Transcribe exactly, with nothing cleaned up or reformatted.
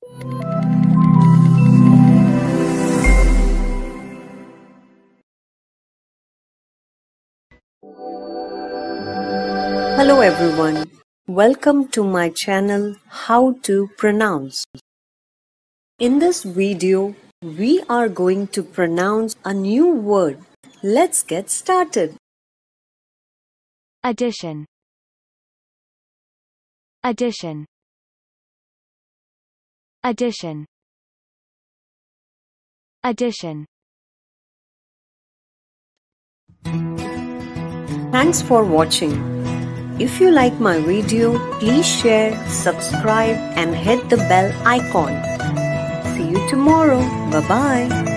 Hello everyone, welcome to my channel How to Pronounce. In this video, we are going to pronounce a new word. Let's get started. Addition. Addition. Addition. Addition. Thanks for watching. If you like my video, please share, subscribe and hit the bell icon. See you tomorrow. Bye-bye.